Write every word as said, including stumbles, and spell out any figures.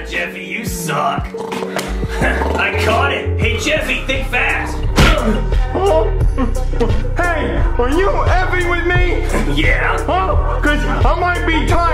Jeffy, you suck. I caught it. Hey, Jeffy, think fast. Hey, are you effing with me? Yeah. Huh? Cause I might be tired.